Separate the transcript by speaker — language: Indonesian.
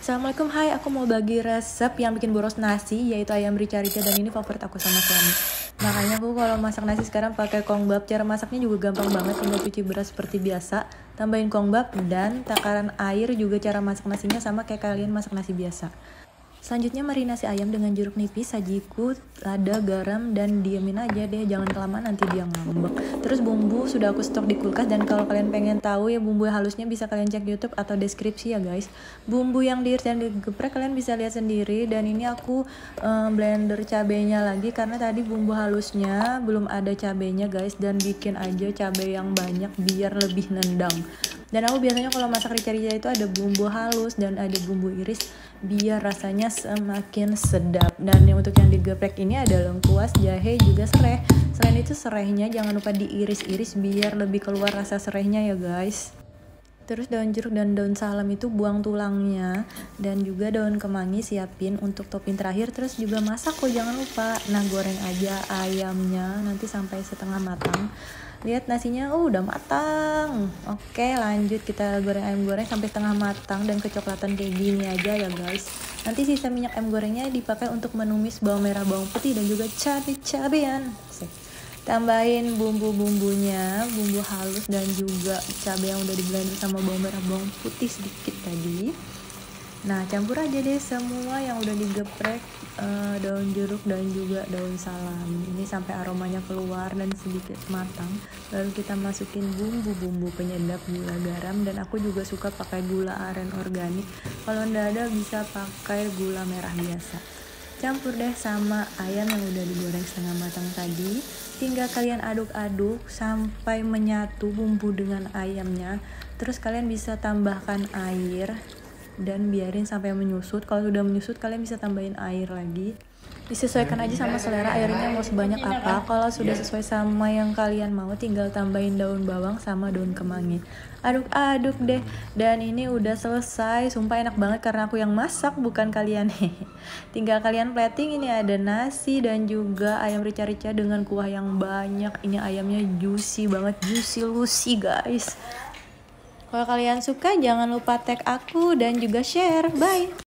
Speaker 1: Assalamualaikum, hai, aku mau bagi resep yang bikin boros nasi, yaitu ayam rica-rica, dan ini favorit aku sama suami. Makanya aku kalau masak nasi sekarang pakai kongbab. Cara masaknya juga gampang banget, tinggal cuci beras seperti biasa, tambahin kongbab dan takaran air. Juga cara masak nasinya sama kayak kalian masak nasi biasa. Selanjutnya marinasi ayam dengan jeruk nipis, sajiku, lada, garam, dan diemin aja deh, jangan kelamaan nanti dia ngambek. Terus bumbu sudah aku stok di kulkas, dan kalau kalian pengen tahu ya bumbu halusnya bisa kalian cek YouTube atau deskripsi ya guys. Bumbu yang diiris dan digeprek kalian bisa lihat sendiri, dan ini aku blender cabenya lagi karena tadi bumbu halusnya belum ada cabenya guys, dan bikin aja cabai yang banyak biar lebih nendang. Dan aku biasanya kalau masak rica-rica itu ada bumbu halus dan ada bumbu iris biar rasanya semakin sedap. Dan yang untuk yang digeprek ini ada lengkuas, jahe, juga serai. Selain itu serainya jangan lupa diiris-iris biar lebih keluar rasa serainya ya guys. Terus daun jeruk dan daun salam itu buang tulangnya, dan juga daun kemangi siapin untuk topping terakhir. Terus juga masak kok, jangan lupa. Nah, goreng aja ayamnya nanti sampai setengah matang. Lihat nasinya udah matang. Oke, lanjut kita goreng ayam goreng sampai setengah matang dan kecoklatan kayak gini aja ya guys. Nanti sisa minyak ayam gorengnya dipakai untuk menumis bawang merah, bawang putih, dan juga cabai-cabean. Tambahin bumbu-bumbunya, bumbu halus dan juga cabai yang udah di blender sama bawang merah, bawang putih sedikit tadi. Nah, campur aja deh semua yang udah digeprek, daun jeruk dan juga daun salam. Ini sampai aromanya keluar dan sedikit matang. Lalu kita masukin bumbu-bumbu penyedap, gula, garam, dan aku juga suka pakai gula aren organik. Kalau nggak ada bisa pakai gula merah biasa. Campur deh sama ayam yang udah digoreng setengah matang tadi. Tinggal kalian aduk-aduk sampai menyatu bumbu dengan ayamnya. Terus kalian bisa tambahkan air dan biarin sampai menyusut. Kalau sudah menyusut kalian bisa tambahin air lagi. Disesuaikan aja sama selera airnya mau sebanyak apa. Kalau sudah sesuai sama yang kalian mau, tinggal tambahin daun bawang sama daun kemangi. Aduk-aduk deh. Dan ini udah selesai. Sumpah enak banget karena aku yang masak bukan kalian. Tinggal kalian plating. Ini ada nasi dan juga ayam rica-rica dengan kuah yang banyak. Ini ayamnya juicy banget, juicy lucy guys. Kalau kalian suka jangan lupa tag aku dan juga share. Bye.